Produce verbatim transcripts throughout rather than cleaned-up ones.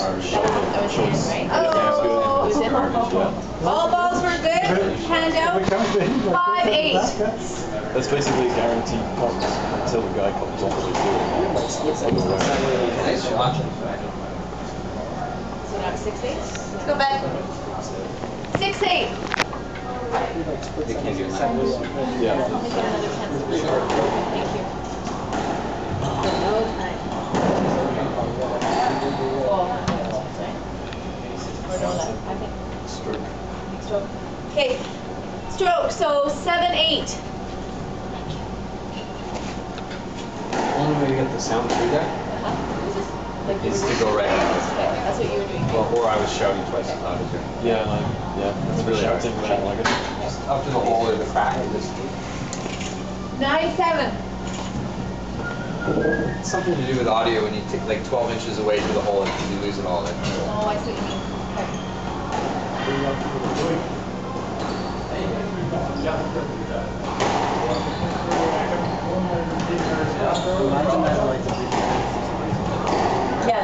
Oh, all balls were good. Hand out. Five eight. That's basically a guaranteed points until the guy comes off the field. So now six eight. Let's go back. Six eight. They can't do that. Yeah. Thank you. Or no left. I think. Stroke. Stroke. Okay. Stroke. So seven eight. Only way to get the sound through there Like is to go right. Okay, that's what you were doing. Well, or I was shouting twice as loud as you. Yeah, like, yeah. That's really shouting, but I don't like it. Up to the hole or the crack. Just Nine seven. it's something to do with audio when you take like twelve inches away to the hole and you lose it all. Then. Oh, I see what you mean. Yeah.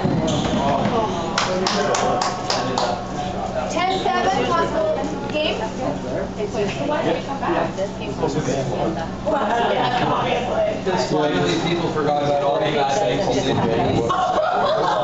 ten seven, possible game? So why did you come back? This game's supposed to be Because finally people forgot about all the bad things you did.